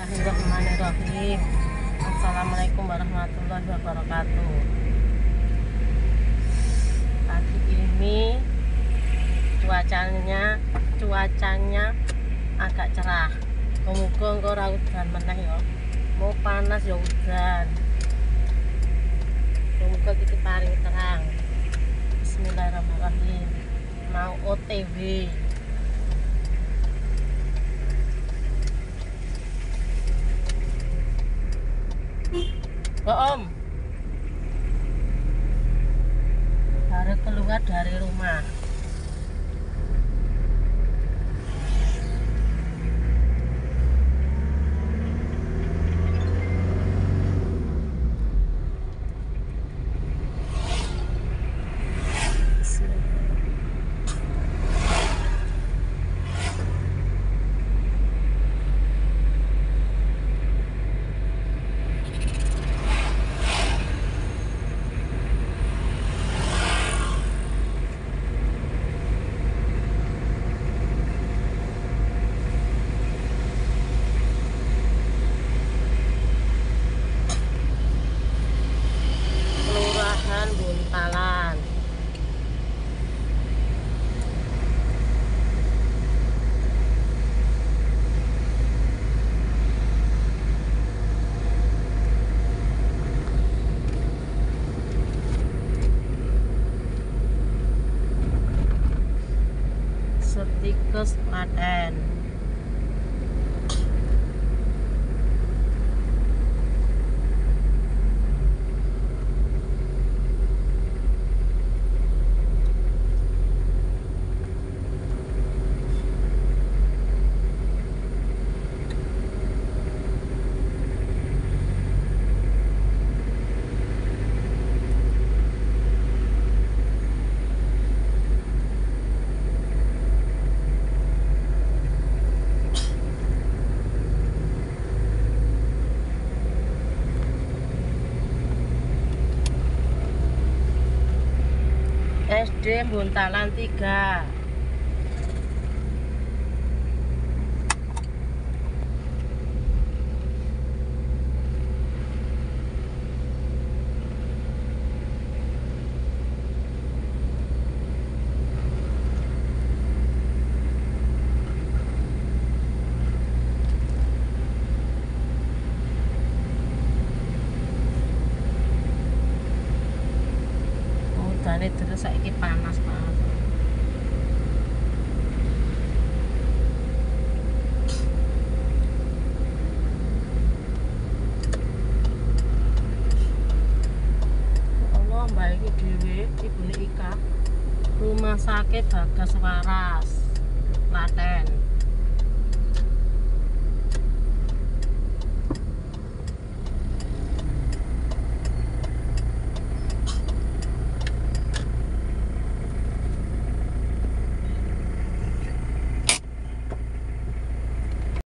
Bismillahirrahmanirrahim. Assalamualaikum warahmatullahi wabarakatuh. Pagi ini cuacanya agak cerah. Muga engko ora udan meneh ya. Mau panas ya udan. Muga iki paring terang. Bismillahirrahmanirrahim. Mau OTW. Om, baru keluar dari rumah. Buntalan. Setikes Klaten. SD Buntalan 3. Udane terus saiki panas banget. Allah mbak iki dhewe ibune Ika. Rumah Sakit Bagas Waras, Klaten.